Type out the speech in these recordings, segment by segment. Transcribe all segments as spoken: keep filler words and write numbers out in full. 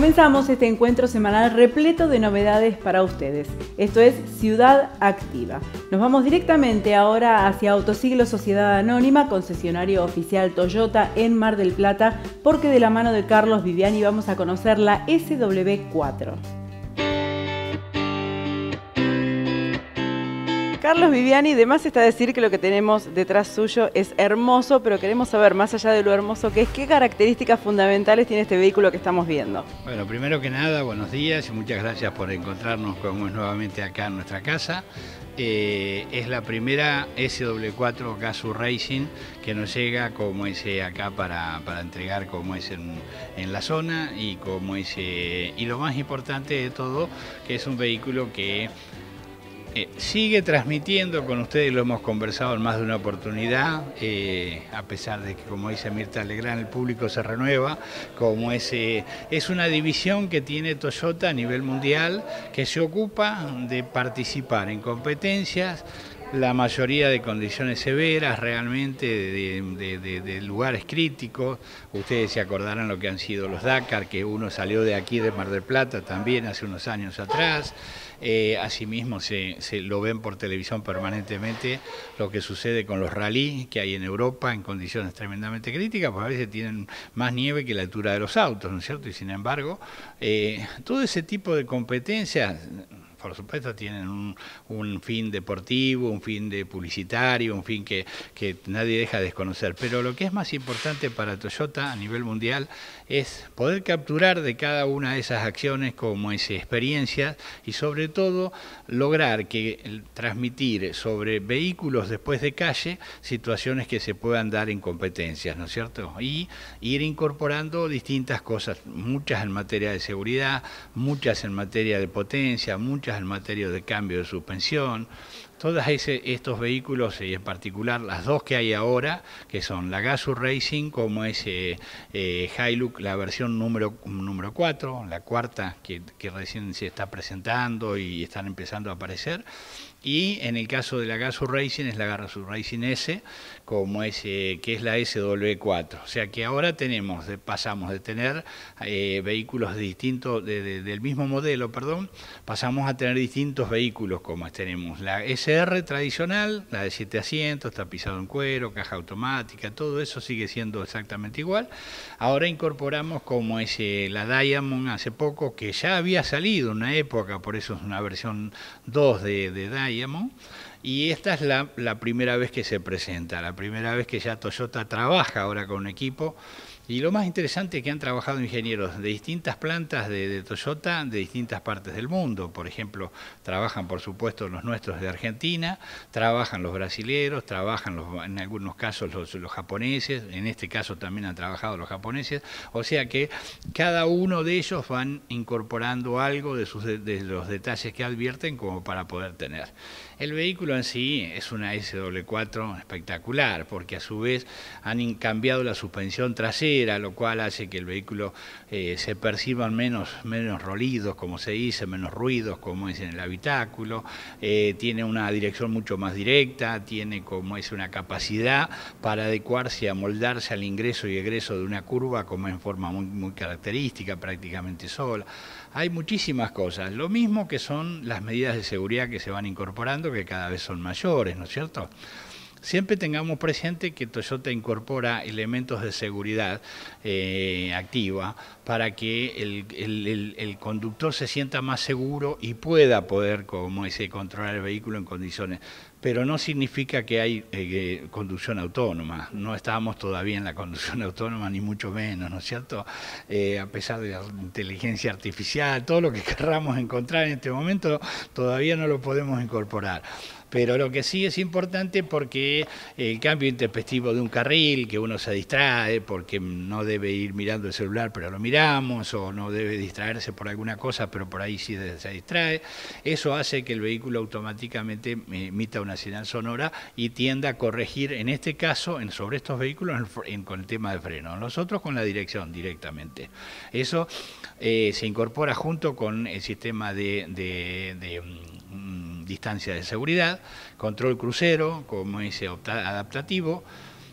Comenzamos este encuentro semanal repleto de novedades para ustedes. Esto es Ciudad Activa. Nos vamos directamente ahora hacia Autosiglo Sociedad Anónima, concesionario oficial Toyota en Mar del Plata, porque de la mano de Carlos Viviani vamos a conocer la S W cuatro. Carlos Viviani, de más está decir que lo que tenemos detrás suyo es hermoso, pero queremos saber, más allá de lo hermoso que es, ¿qué características fundamentales tiene este vehículo que estamos viendo? Bueno, primero que nada, buenos días y muchas gracias por encontrarnos como es nuevamente acá en nuestra casa. Eh, es la primera S W cuatro Gazoo Racing que nos llega como ese acá para, para entregar como es en, en la zona y como ese, y lo más importante de todo, que es un vehículo que Eh, sigue transmitiendo con ustedes, lo hemos conversado en más de una oportunidad, eh, a pesar de que, como dice Mirta Legrand, el público se renueva, como es, eh, es una división que tiene Toyota a nivel mundial, que se ocupa de participar en competencias, la mayoría de condiciones severas, realmente de, de, de, de lugares críticos. Ustedes se acordarán lo que han sido los Dakar, que uno salió de aquí de Mar del Plata también hace unos años atrás. Eh, asimismo se, se lo ven por televisión permanentemente lo que sucede con los rally que hay en Europa en condiciones tremendamente críticas, porque a veces tienen más nieve que la altura de los autos, ¿no es cierto? Y sin embargo, eh, todo ese tipo de competencias, por supuesto, tienen un, un fin deportivo, un fin de publicitario, un fin que, que nadie deja de desconocer. Pero lo que es más importante para Toyota a nivel mundial es poder capturar de cada una de esas acciones como esa experiencia y sobre todo lograr que transmitir sobre vehículos después de calle situaciones que se puedan dar en competencias, ¿no es cierto? Y ir incorporando distintas cosas, muchas en materia de seguridad, muchas en materia de potencia, muchas en materia de cambio de suspensión. Todos estos vehículos, y en particular las dos que hay ahora, que son la Gazoo Racing, como ese eh, Hilux, la versión número, número cuatro, la cuarta que, que recién se está presentando y están empezando a aparecer. Y en el caso de la Gazoo Racing es la Gazoo Racing S, como ese, que es la S W cuatro. O sea que ahora tenemos, pasamos de tener eh, vehículos distintos, de, de, del mismo modelo, perdón, pasamos a tener distintos vehículos, como tenemos la S R tradicional, la de siete asientos, tapizado en cuero, caja automática, todo eso sigue siendo exactamente igual. Ahora incorporamos como ese, la Diamond hace poco, que ya había salido en una época, por eso es una versión dos de, de Diamond. Y esta es la, la primera vez que se presenta, la primera vez que ya Toyota trabaja ahora con un equipo. Y lo más interesante es que han trabajado ingenieros de distintas plantas de, de Toyota, de distintas partes del mundo. Por ejemplo, trabajan por supuesto los nuestros de Argentina, trabajan los brasileros, trabajan los, en algunos casos los, los japoneses, en este caso también han trabajado los japoneses. O sea que cada uno de ellos van incorporando algo de, sus, de los detalles que advierten como para poder tener. El vehículo en sí es una S W cuatro espectacular, porque a su vez han cambiado la suspensión trasera, lo cual hace que el vehículo eh, se perciban menos, menos rolidos, como se dice, menos ruidos, como es en el habitáculo. Eh, tiene una dirección mucho más directa, tiene como es una capacidad para adecuarse, amoldarse al ingreso y egreso de una curva, como en forma muy, muy característica, prácticamente sola. Hay muchísimas cosas, lo mismo que son las medidas de seguridad que se van incorporando, que cada vez son mayores, ¿no es cierto? Siempre tengamos presente que Toyota incorpora elementos de seguridad eh, activa para que el, el, el, el conductor se sienta más seguro y pueda poder, como ese, controlar el vehículo en condiciones. Pero no significa que hay eh, conducción autónoma. No estamos todavía en la conducción autónoma, ni mucho menos, ¿no es cierto? Eh, a pesar de la inteligencia artificial, todo lo que querramos encontrar en este momento, todavía no lo podemos incorporar. Pero lo que sí es importante, porque el cambio intempestivo de un carril, que uno se distrae porque no debe ir mirando el celular pero lo miramos, o no debe distraerse por alguna cosa pero por ahí sí se distrae, eso hace que el vehículo automáticamente emita una señal sonora y tienda a corregir, en este caso, en, sobre estos vehículos, en, en, con el tema de freno, nosotros con la dirección directamente. Eso eh, se incorpora junto con el sistema de, de, de um, distancia de seguridad, control crucero, como ese adaptativo,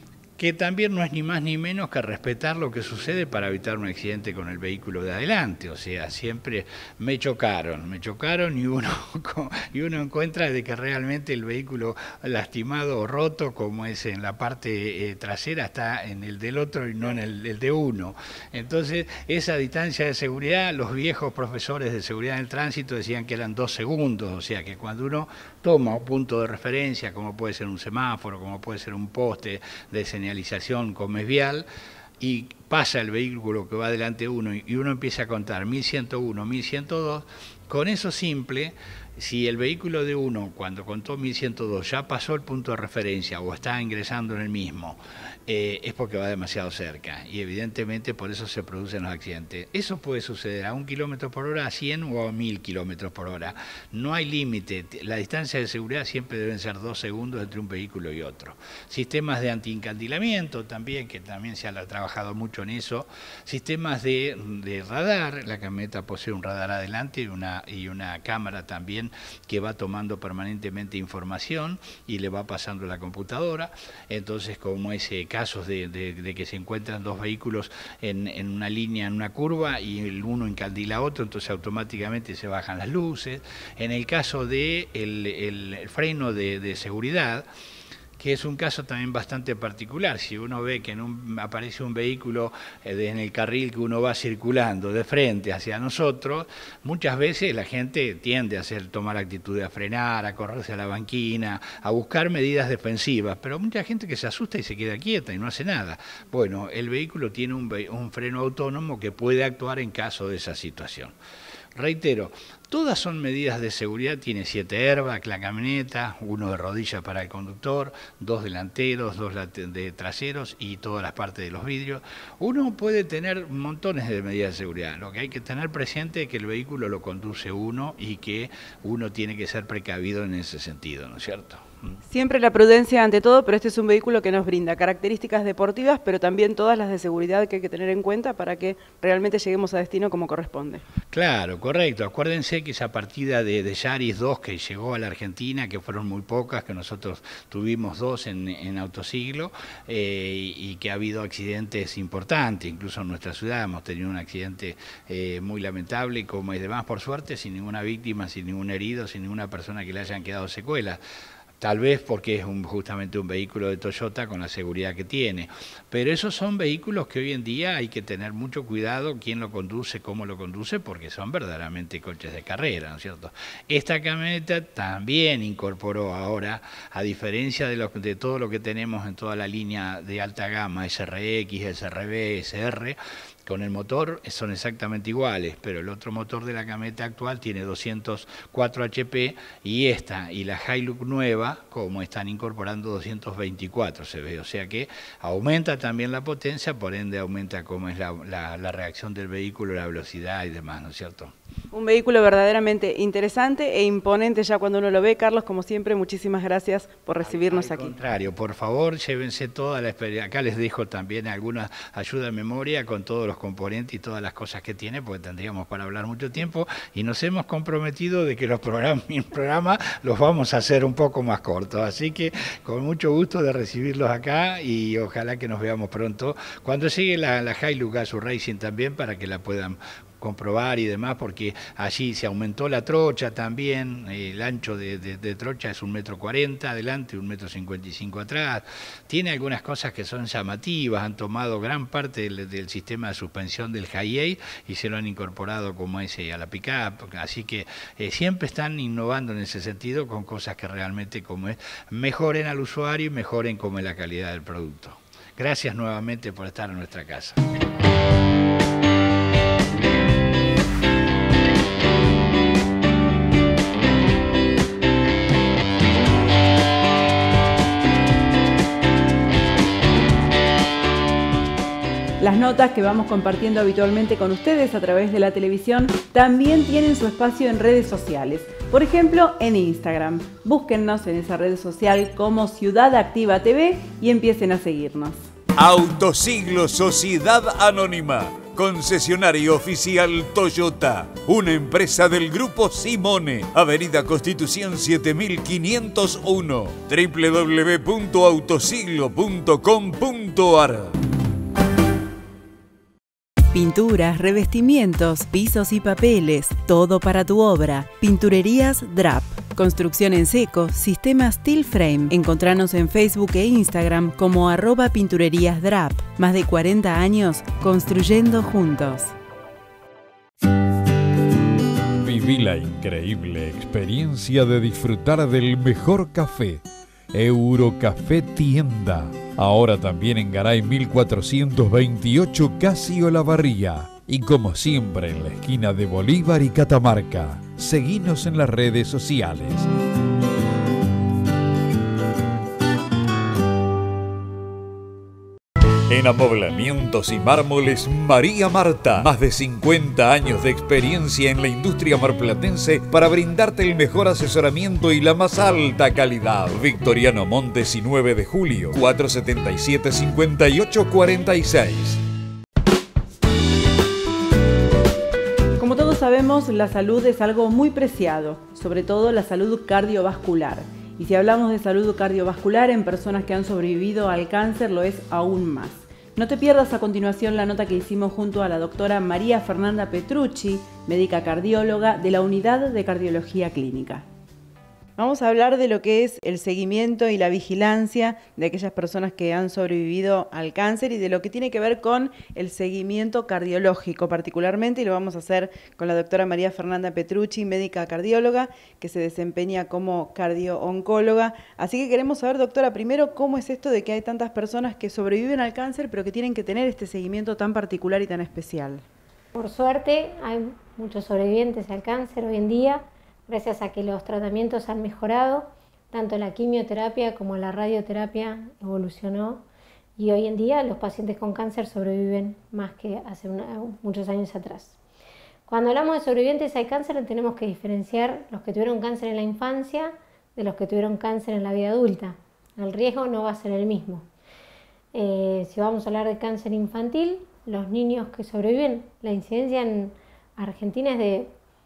que también no es ni más ni menos que respetar lo que sucede para evitar un accidente con el vehículo de adelante. O sea, siempre me chocaron, me chocaron y uno, y uno encuentra de que realmente el vehículo lastimado o roto, como es en la parte eh, trasera, está en el del otro y no en el, el de uno. Entonces, esa distancia de seguridad, los viejos profesores de seguridad en el tránsito decían que eran dos segundos, o sea que cuando uno toma un punto de referencia, como puede ser un semáforo, como puede ser un poste de señalización con vial, y pasa el vehículo que va delante de uno y uno empieza a contar mil ciento uno, mil ciento dos, con eso simple, si el vehículo de uno, cuando contó mil ciento dos, ya pasó el punto de referencia o está ingresando en el mismo, eh, es porque va demasiado cerca y evidentemente por eso se producen los accidentes. Eso puede suceder a un kilómetro por hora, a cien o a mil kilómetros por hora. No hay límite. La distancia de seguridad siempre deben ser dos segundos entre un vehículo y otro. Sistemas de antiincandilamiento también, que también se ha trabajado mucho en eso. Sistemas de, de radar. La camioneta posee un radar adelante y una, y una cámara también que va tomando permanentemente información y le va pasando a la computadora. Entonces, como ese casos de, de, de que se encuentran dos vehículos en, en una línea, en una curva, y el uno encandila a otro, entonces automáticamente se bajan las luces. En el caso de el, el, el freno de, de seguridad, que es un caso también bastante particular. Si uno ve que en un, aparece un vehículo eh, en el carril que uno va circulando de frente hacia nosotros, muchas veces la gente tiende a hacer, tomar actitud de a frenar, a correrse a la banquina, a buscar medidas defensivas, pero mucha gente que se asusta y se queda quieta y no hace nada. Bueno, el vehículo tiene un, un freno autónomo que puede actuar en caso de esa situación. Reitero, todas son medidas de seguridad, tiene siete airbags la camioneta, uno de rodilla para el conductor, dos delanteros, dos de traseros y todas las partes de los vidrios. Uno puede tener montones de medidas de seguridad, lo que hay que tener presente es que el vehículo lo conduce uno y que uno tiene que ser precavido en ese sentido, ¿no es cierto? Siempre la prudencia ante todo, pero este es un vehículo que nos brinda características deportivas, pero también todas las de seguridad que hay que tener en cuenta para que realmente lleguemos a destino como corresponde. Claro, correcto. Acuérdense que esa partida de, de Yaris dos que llegó a la Argentina, que fueron muy pocas, que nosotros tuvimos dos en, en autosiglo, eh, y que ha habido accidentes importantes, incluso en nuestra ciudad hemos tenido un accidente eh, muy lamentable, y como y demás, por suerte, sin ninguna víctima, sin ningún herido, sin ninguna persona que le hayan quedado secuelas. Tal vez porque es un, justamente un vehículo de Toyota con la seguridad que tiene. Pero esos son vehículos que hoy en día hay que tener mucho cuidado quién lo conduce, cómo lo conduce, porque son verdaderamente coches de carrera, ¿no es cierto? Esta camioneta también incorporó ahora, a diferencia de, lo, de todo lo que tenemos en toda la línea de alta gama, S R X, S R B, S R, con el motor son exactamente iguales, pero el otro motor de la camioneta actual tiene doscientos cuatro H P y esta y la Hilux nueva, como están incorporando doscientos veinticuatro, se ve, o sea que aumenta también la potencia, por ende aumenta como es la, la, la reacción del vehículo, la velocidad y demás, ¿no es cierto? Un vehículo verdaderamente interesante e imponente ya cuando uno lo ve. Carlos, como siempre, muchísimas gracias por recibirnos al, al aquí. Al contrario, por favor, llévense toda la experiencia. Acá les dejo también alguna ayuda de memoria con todos los componentes y todas las cosas que tiene, porque tendríamos para hablar mucho tiempo, y nos hemos comprometido de que los programas, mis programas los vamos a hacer un poco más cortos. Así que con mucho gusto de recibirlos acá y ojalá que nos veamos pronto cuando llegue la, la Hilux Gazoo Racing también, para que la puedan comprobar y demás, porque allí se aumentó la trocha también, el ancho de, de, de trocha es un metro cuarenta adelante, un metro cincuenta y cinco atrás, tiene algunas cosas que son llamativas, han tomado gran parte del, del sistema de suspensión del Hi-Ace y se lo han incorporado como ese a la pick-up, así que eh, siempre están innovando en ese sentido con cosas que realmente como es, mejoren al usuario y mejoren como es la calidad del producto. Gracias nuevamente por estar en nuestra casa. Las notas que vamos compartiendo habitualmente con ustedes a través de la televisión también tienen su espacio en redes sociales. Por ejemplo, en Instagram. Búsquennos en esa red social como Ciudad Activa T V y empiecen a seguirnos. Autosiglo Sociedad Anónima. Concesionario oficial Toyota, una empresa del Grupo Simone, Avenida Constitución siete mil quinientos uno, doble u doble u doble u punto autosiglo punto com punto ar. Pinturas, revestimientos, pisos y papeles, todo para tu obra. Pinturerías D R A P. Construcción en seco, sistema Steel Frame. Encontranos en Facebook e Instagram como arroba pinturerías D R A P. Más de cuarenta años construyendo juntos. Viví la increíble experiencia de disfrutar del mejor café. Eurocafé Tienda. Ahora también en Garay mil cuatrocientos veintiocho, casi Olavarría. Y como siempre en la esquina de Bolívar y Catamarca. Seguinos en las redes sociales. En amoblamientos y mármoles, María Marta. Más de cincuenta años de experiencia en la industria marplatense para brindarte el mejor asesoramiento y la más alta calidad. Victoriano Montes y nueve de julio, cuatrocientos setenta y siete, cincuenta y ocho cuarenta y seis. Como todos sabemos, la salud es algo muy preciado, sobre todo la salud cardiovascular. Y si hablamos de salud cardiovascular en personas que han sobrevivido al cáncer, lo es aún más. No te pierdas a continuación la nota que hicimos junto a la doctora María Fernanda Petrucci, médica cardióloga de la Unidad de Cardiología Clínica. Vamos a hablar de lo que es el seguimiento y la vigilancia de aquellas personas que han sobrevivido al cáncer y de lo que tiene que ver con el seguimiento cardiológico particularmente, y lo vamos a hacer con la doctora María Fernanda Petrucci, médica cardióloga, que se desempeña como cardio-oncóloga. Así que queremos saber, doctora, primero, cómo es esto de que hay tantas personas que sobreviven al cáncer, pero que tienen que tener este seguimiento tan particular y tan especial. Por suerte, hay muchos sobrevivientes al cáncer hoy en día, gracias a que los tratamientos han mejorado, tanto la quimioterapia como la radioterapia evolucionó y hoy en día los pacientes con cáncer sobreviven más que hace una, muchos años atrás. Cuando hablamos de sobrevivientes al cáncer tenemos que diferenciar los que tuvieron cáncer en la infancia de los que tuvieron cáncer en la vida adulta. El riesgo no va a ser el mismo. Eh, si vamos a hablar de cáncer infantil, los niños que sobreviven, la incidencia en Argentina es de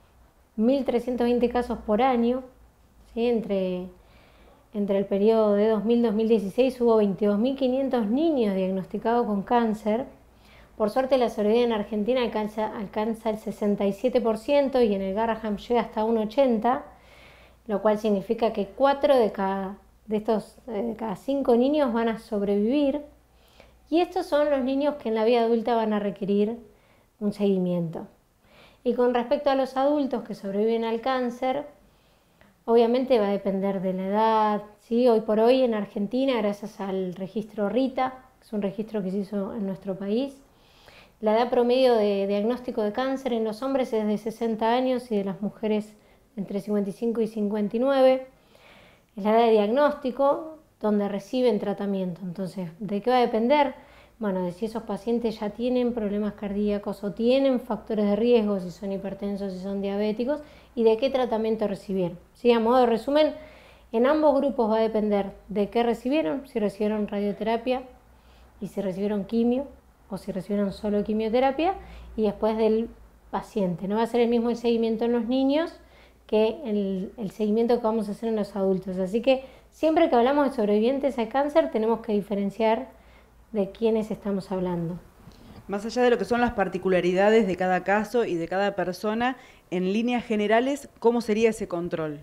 mil trescientos veinte casos por año, ¿sí? entre, entre el periodo de dos mil a dos mil dieciséis hubo veintidós mil quinientos niños diagnosticados con cáncer. Por suerte la sobrevivencia en Argentina alcanza, alcanza el sesenta y siete por ciento y en el Garrahan llega hasta un ochenta por ciento, lo cual significa que cuatro de cada, de estos, de cada cinco niños van a sobrevivir, y estos son los niños que en la vida adulta van a requerir un seguimiento. Y con respecto a los adultos que sobreviven al cáncer, obviamente va a depender de la edad, ¿sí? Hoy por hoy en Argentina, gracias al registro RITA, que es un registro que se hizo en nuestro país, la edad promedio de diagnóstico de cáncer en los hombres es de sesenta años y de las mujeres entre cincuenta y cinco y cincuenta y nueve. Es la edad de diagnóstico donde reciben tratamiento. Entonces, ¿de qué va a depender? Bueno, de si esos pacientes ya tienen problemas cardíacos o tienen factores de riesgo, si son hipertensos, si son diabéticos, y de qué tratamiento recibieron. Sí, a modo de resumen, en ambos grupos va a depender de qué recibieron, si recibieron radioterapia y si recibieron quimio, o si recibieron solo quimioterapia, y después del paciente. No va a ser el mismo el seguimiento en los niños que el, el seguimiento que vamos a hacer en los adultos. Así que siempre que hablamos de sobrevivientes al cáncer tenemos que diferenciar de quiénes estamos hablando. Más allá de lo que son las particularidades de cada caso y de cada persona, en líneas generales, ¿cómo sería ese control?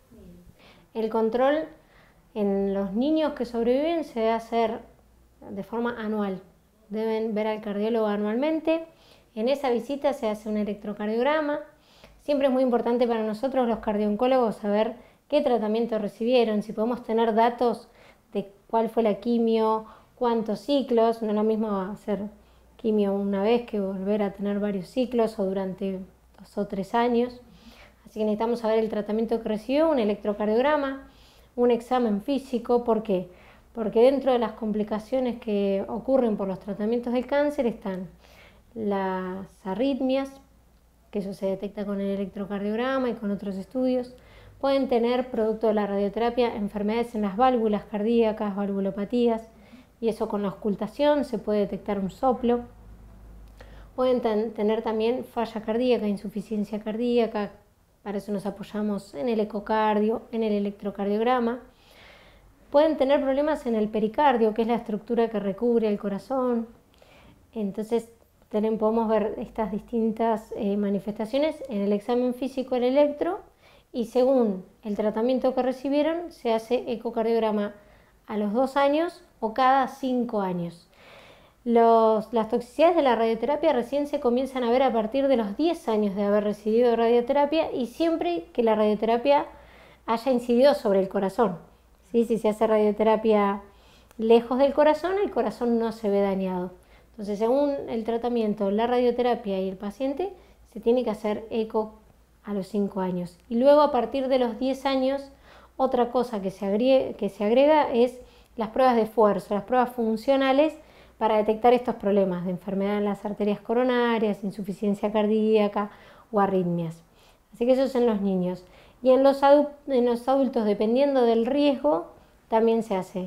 El control en los niños que sobreviven se debe hacer de forma anual. Deben ver al cardiólogo anualmente. En esa visita se hace un electrocardiograma. Siempre es muy importante para nosotros los cardiooncólogos saber qué tratamiento recibieron, si podemos tener datos de cuál fue la quimio, cuántos ciclos. No es lo mismo hacer quimio una vez que volver a tener varios ciclos o durante dos o tres años. Así que necesitamos saber el tratamiento que recibió, un electrocardiograma, un examen físico. ¿Por qué? Porque dentro de las complicaciones que ocurren por los tratamientos del cáncer están las arritmias, que eso se detecta con el electrocardiograma y con otros estudios. Pueden tener, producto de la radioterapia, enfermedades en las válvulas cardíacas, valvulopatías, y eso con la auscultación se puede detectar un soplo. Pueden ten, tener también falla cardíaca, insuficiencia cardíaca, para eso nos apoyamos en el ecocardio, en el electrocardiograma. Pueden tener problemas en el pericardio, que es la estructura que recubre el corazón. Entonces tenemos, podemos ver estas distintas eh, manifestaciones en el examen físico, el electro, y según el tratamiento que recibieron, se hace ecocardiograma a los dos años o cada cinco años. Los, las toxicidades de la radioterapia recién se comienzan a ver a partir de los diez años de haber recibido radioterapia y siempre que la radioterapia haya incidido sobre el corazón. ¿Sí? Si se hace radioterapia lejos del corazón, el corazón no se ve dañado. Entonces, según el tratamiento, la radioterapia y el paciente, se tiene que hacer eco a los cinco años. Y luego, a partir de los diez años, otra cosa que se agrega, que se agrega es las pruebas de esfuerzo, las pruebas funcionales para detectar estos problemas de enfermedad en las arterias coronarias, insuficiencia cardíaca o arritmias. Así que eso es en los niños. Y en los, en los adultos, dependiendo del riesgo, también se hace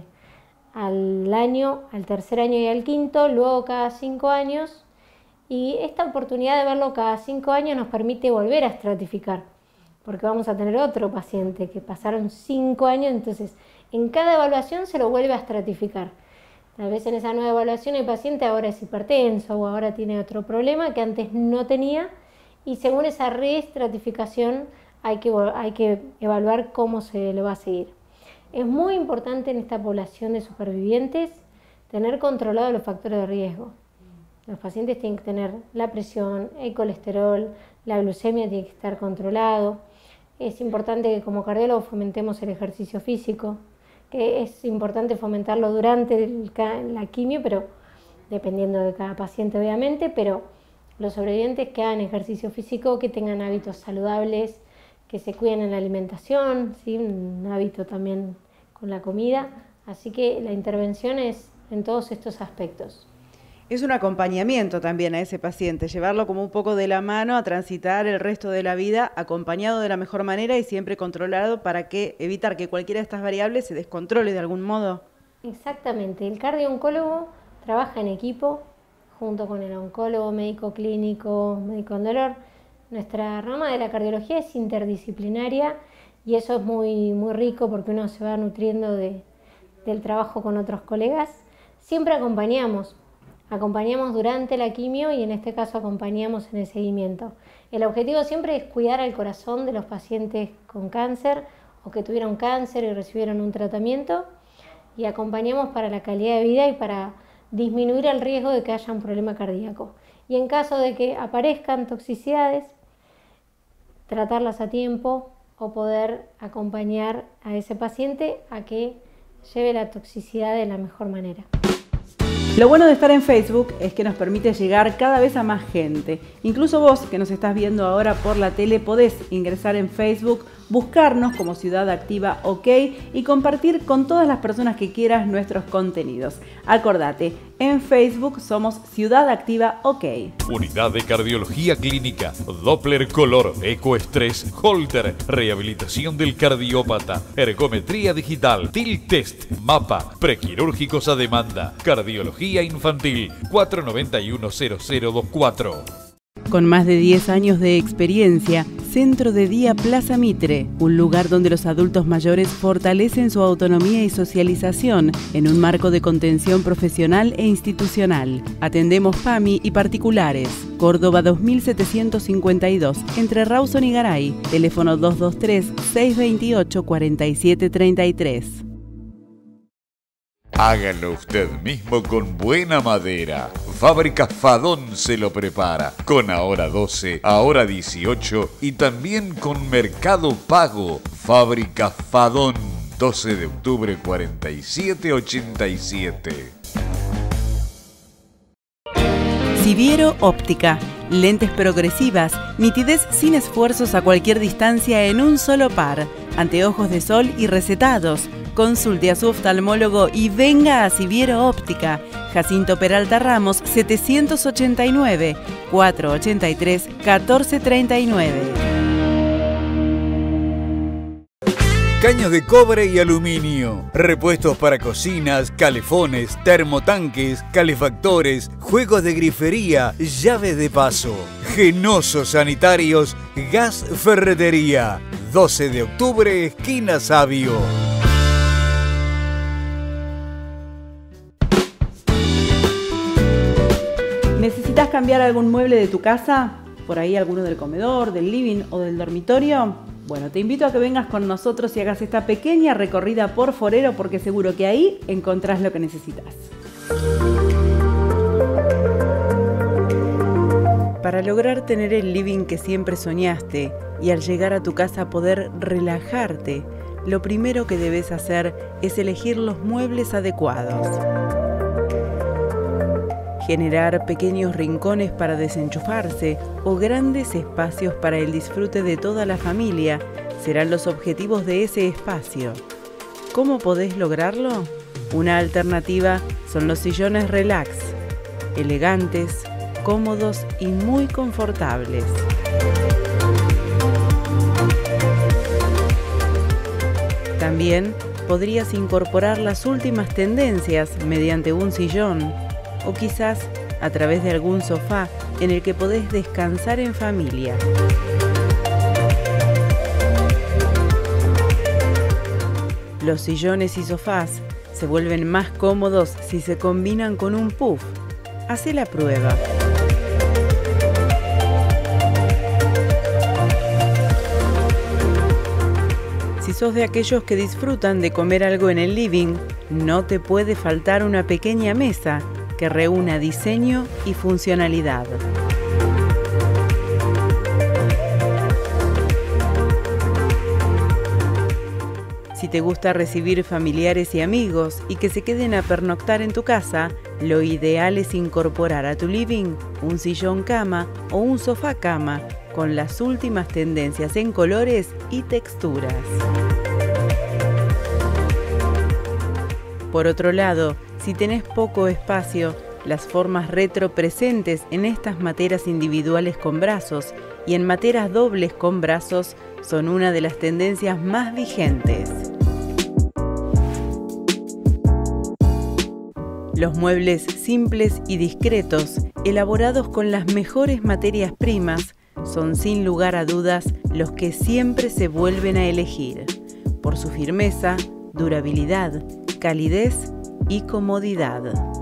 al año, al tercer año y al quinto, luego cada cinco años. Y esta oportunidad de verlo cada cinco años nos permite volver a estratificar, porque vamos a tener otro paciente que pasaron cinco años, entonces en cada evaluación se lo vuelve a estratificar. Tal vez en esa nueva evaluación el paciente ahora es hipertenso o ahora tiene otro problema que antes no tenía, y según esa reestratificación hay que, hay que evaluar cómo se le va a seguir. Es muy importante en esta población de supervivientes tener controlados los factores de riesgo. Los pacientes tienen que tener la presión, el colesterol, la glucemia tiene que estar controlado. Es importante que como cardiólogos fomentemos el ejercicio físico, que es importante fomentarlo durante el, la quimio, pero dependiendo de cada paciente obviamente, pero los sobrevivientes que hagan ejercicio físico, que tengan hábitos saludables, que se cuiden en la alimentación, ¿sí? Un hábito también con la comida, así que la intervención es en todos estos aspectos. Es un acompañamiento también a ese paciente, llevarlo como un poco de la mano a transitar el resto de la vida acompañado de la mejor manera y siempre controlado para que evitar que cualquiera de estas variables se descontrole de algún modo. Exactamente, el cardio-oncólogo trabaja en equipo junto con el oncólogo, médico clínico, médico en dolor. Nuestra rama de la cardiología es interdisciplinaria y eso es muy, muy rico porque uno se va nutriendo de, del trabajo con otros colegas. Siempre acompañamos, acompañamos durante la quimio y en este caso acompañamos en el seguimiento. El objetivo siempre es cuidar al corazón de los pacientes con cáncer o que tuvieron cáncer y recibieron un tratamiento, y acompañamos para la calidad de vida y para disminuir el riesgo de que haya un problema cardíaco. Y en caso de que aparezcan toxicidades, tratarlas a tiempo o poder acompañar a ese paciente a que lleve la toxicidad de la mejor manera. Lo bueno de estar en Facebook es que nos permite llegar cada vez a más gente. Incluso vos que nos estás viendo ahora por la tele podés ingresar en Facebook, buscarnos como Ciudad Activa OK y compartir con todas las personas que quieras nuestros contenidos. Acordate, en Facebook somos Ciudad Activa OK. Unidad de Cardiología Clínica, Doppler Color, Ecoestrés, Holter, Rehabilitación del Cardiópata, Ergometría Digital, Tilt Test, Mapa, Prequirúrgicos a Demanda, Cardiología Infantil, cuatro nueve uno cero cero dos cuatro. Con más de diez años de experiencia, Centro de Día Plaza Mitre, un lugar donde los adultos mayores fortalecen su autonomía y socialización en un marco de contención profesional e institucional. Atendemos PAMI y particulares. Córdoba dos mil setecientos cincuenta y dos, entre Rawson y Garay. Teléfono dos dos tres, seis dos ocho, cuatro siete tres tres. Hágalo usted mismo con buena madera. Fábrica Fadón se lo prepara. Con ahora doce, ahora dieciocho y también con Mercado Pago. Fábrica Fadón, doce de octubre cuarenta y siete ochenta y siete. Siviero Óptica. Lentes progresivas, nitidez sin esfuerzos a cualquier distancia en un solo par. Anteojos de sol y recetados. Consulte a su oftalmólogo y venga a Siviero Óptica. Jacinto Peralta Ramos, setecientos ochenta y nueve, cuatrocientos ochenta y tres, catorce treinta y nueve. caños de cobre y aluminio, repuestos para cocinas, calefones, termotanques, calefactores, juegos de grifería, llaves de paso. Genosos Sanitarios, Gas Ferretería, doce de octubre, esquina Sabio. ¿Necesitas cambiar algún mueble de tu casa? ¿Por ahí alguno del comedor, del living o del dormitorio? Bueno, te invito a que vengas con nosotros y hagas esta pequeña recorrida por Forero, porque seguro que ahí encontrás lo que necesitas. Para lograr tener el living que siempre soñaste y al llegar a tu casa poder relajarte, lo primero que debes hacer es elegir los muebles adecuados. Generar pequeños rincones para desenchufarse o grandes espacios para el disfrute de toda la familia serán los objetivos de ese espacio. ¿Cómo podés lograrlo? Una alternativa son los sillones relax, elegantes, cómodos y muy confortables. También podrías incorporar las últimas tendencias mediante un sillón o quizás a través de algún sofá en el que podés descansar en familia. Los sillones y sofás se vuelven más cómodos si se combinan con un puff. Hacé la prueba. Si sos de aquellos que disfrutan de comer algo en el living, no te puede faltar una pequeña mesa que reúna diseño y funcionalidad. Si te gusta recibir familiares y amigos y que se queden a pernoctar en tu casa, lo ideal es incorporar a tu living un sillón cama o un sofá cama con las últimas tendencias en colores y texturas. Por otro lado, si tenés poco espacio, las formas retro presentes en estas materas individuales con brazos y en materas dobles con brazos son una de las tendencias más vigentes. Los muebles simples y discretos, elaborados con las mejores materias primas, son sin lugar a dudas los que siempre se vuelven a elegir, por su firmeza, durabilidad, calidez y comodidad.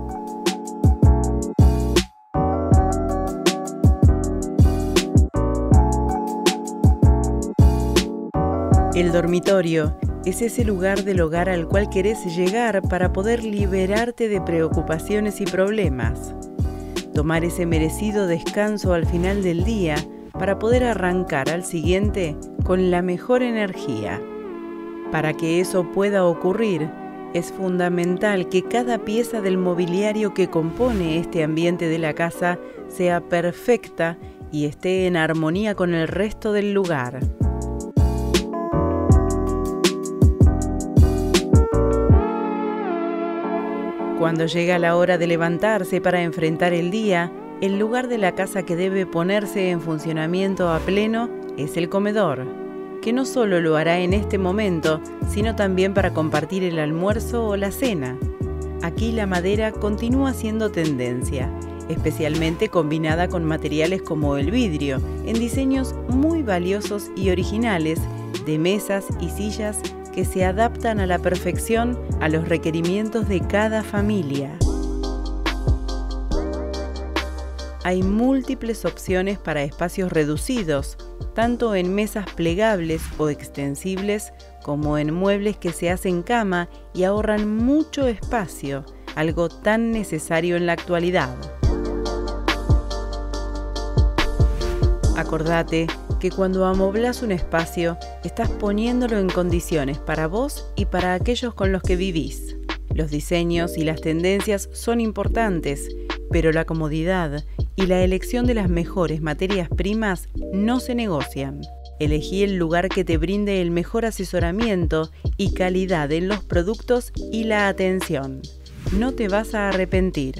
El dormitorio es ese lugar del hogar al cual querés llegar para poder liberarte de preocupaciones y problemas. Tomar ese merecido descanso al final del día para poder arrancar al siguiente con la mejor energía. Para que eso pueda ocurrir, es fundamental que cada pieza del mobiliario que compone este ambiente de la casa sea perfecta y esté en armonía con el resto del lugar. Cuando llega la hora de levantarse para enfrentar el día, el lugar de la casa que debe ponerse en funcionamiento a pleno es el comedor, que no solo lo hará en este momento, sino también para compartir el almuerzo o la cena. Aquí la madera continúa siendo tendencia, especialmente combinada con materiales como el vidrio, en diseños muy valiosos y originales de mesas y sillas que se adaptan a la perfección a los requerimientos de cada familia. Hay múltiples opciones para espacios reducidos, tanto en mesas plegables o extensibles como en muebles que se hacen cama y ahorran mucho espacio, algo tan necesario en la actualidad. Acordate que cuando amoblás un espacio, estás poniéndolo en condiciones para vos y para aquellos con los que vivís. Los diseños y las tendencias son importantes, pero la comodidad y la elección de las mejores materias primas no se negocian. Elegí el lugar que te brinde el mejor asesoramiento y calidad en los productos y la atención. No te vas a arrepentir.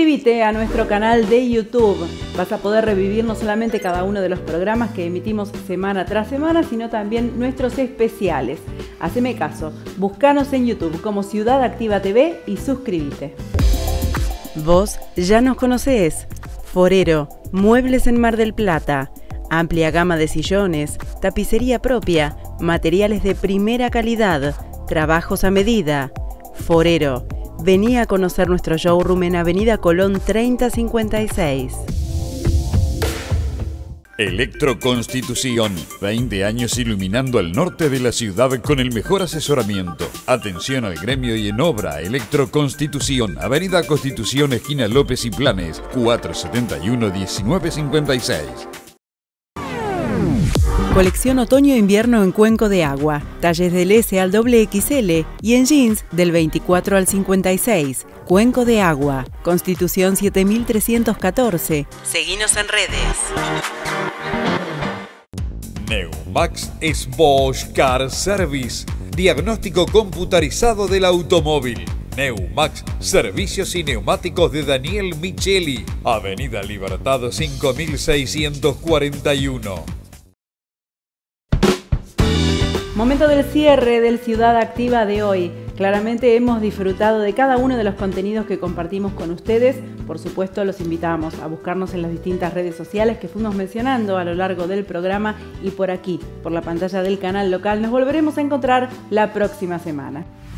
Suscríbete a nuestro canal de YouTube. Vas a poder revivir no solamente cada uno de los programas que emitimos semana tras semana, sino también nuestros especiales. Haceme caso, búscanos en YouTube como Ciudad Activa T V y suscríbete. Vos ya nos conocés. Forero, muebles en Mar del Plata, amplia gama de sillones, tapicería propia, materiales de primera calidad, trabajos a medida. Forero, vení a conocer nuestro showroom en Avenida Colón treinta cincuenta y seis. Electroconstitución, veinte años iluminando al norte de la ciudad con el mejor asesoramiento. Atención al gremio y en obra. Electroconstitución, Avenida Constitución, esquina López y Planes, cuatrocientos setenta y uno, diecinueve cincuenta y seis. Colección otoño-invierno en cuenco de agua, talles del S al doble X L y en jeans del veinticuatro al cincuenta y seis. Cuenco de agua, Constitución siete mil trescientos catorce. Seguinos en redes. Neumax es Bosch Car Service, diagnóstico computarizado del automóvil. Neumax, servicios y neumáticos de Daniel Micheli, Avenida Libertad cinco mil seiscientos cuarenta y uno. Momento del cierre del Ciudad Activa de hoy. Claramente hemos disfrutado de cada uno de los contenidos que compartimos con ustedes. Por supuesto, los invitamos a buscarnos en las distintas redes sociales que fuimos mencionando a lo largo del programa y por aquí, por la pantalla del canal local. Nos volveremos a encontrar la próxima semana.